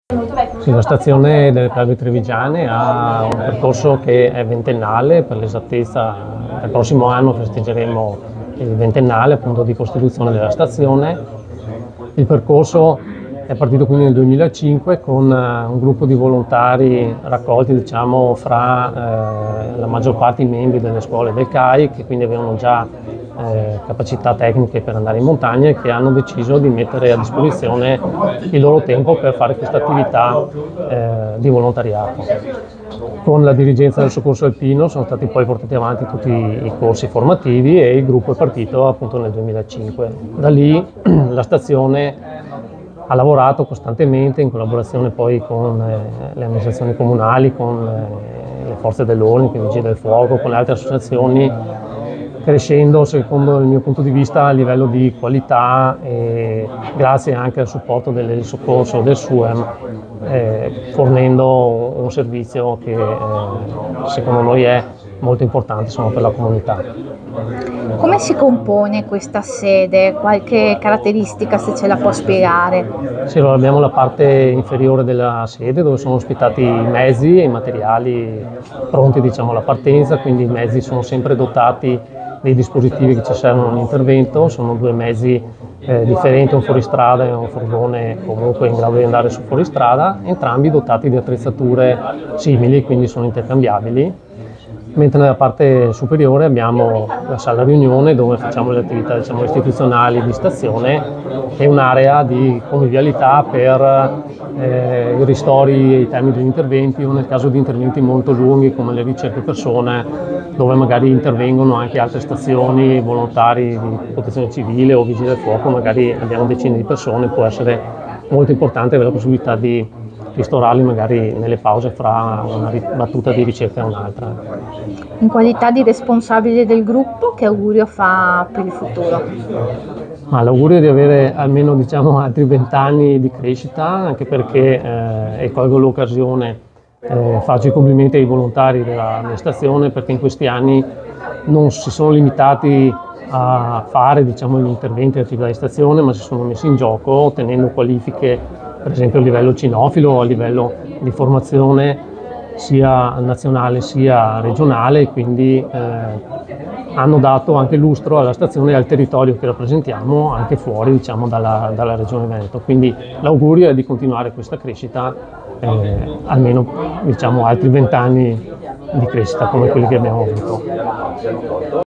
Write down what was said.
Sì, la stazione delle Piave Trevigiane ha un percorso che è ventennale, per l'esattezza il prossimo anno festeggeremo il ventennale appunto di costituzione della stazione. Il percorso è partito quindi nel 2005 con un gruppo di volontari raccolti diciamo fra la maggior parte i membri delle scuole del CAI, che quindi avevano già capacità tecniche per andare in montagna e che hanno deciso di mettere a disposizione il loro tempo per fare questa attività di volontariato. Con la dirigenza del soccorso alpino sono stati poi portati avanti tutti i corsi formativi e il gruppo è partito appunto nel 2005. Da lì la stazione ha lavorato costantemente in collaborazione poi con le amministrazioni comunali, con le forze dell'ordine, con i Vigili del Fuoco, con le altre associazioni, crescendo secondo il mio punto di vista a livello di qualità e grazie anche al supporto del soccorso del SUEM, fornendo un servizio che secondo noi è molto importante insomma, per la comunità. Come si compone questa sede? Qualche caratteristica se ce la può spiegare? Sì, allora abbiamo la parte inferiore della sede dove sono ospitati i mezzi e i materiali pronti diciamo, alla partenza, quindi i mezzi sono sempre dotati dei dispositivi che ci servono all'intervento, sono due mezzi differenti, un fuoristrada e un furgone comunque in grado di andare su fuoristrada, entrambi dotati di attrezzature simili, quindi sono intercambiabili. Mentre nella parte superiore abbiamo la sala riunione dove facciamo le attività diciamo, istituzionali di stazione e un'area di convivialità per i ristori e i temi degli interventi o nel caso di interventi molto lunghi come le ricerche persone dove magari intervengono anche altre stazioni, volontari di protezione civile o vigili del fuoco, magari abbiamo decine di persone, può essere molto importante avere la possibilità di ristorarli magari nelle pause fra una battuta di ricerca e un'altra. In qualità di responsabile del gruppo, che augurio fa per il futuro? L'augurio è di avere almeno diciamo, altri 20 anni di crescita, anche perché, e colgo l'occasione, faccio i complimenti ai volontari della mia stazione perché in questi anni non si sono limitati a fare diciamo, gli interventi e attività di stazione, ma si sono messi in gioco ottenendo qualifiche per esempio a livello cinofilo, a livello di formazione sia nazionale sia regionale, e quindi hanno dato anche lustro alla stazione e al territorio che rappresentiamo anche fuori diciamo, dalla regione Veneto. Quindi l'augurio è di continuare questa crescita, almeno diciamo, altri 20 anni di crescita come quelli che abbiamo avuto.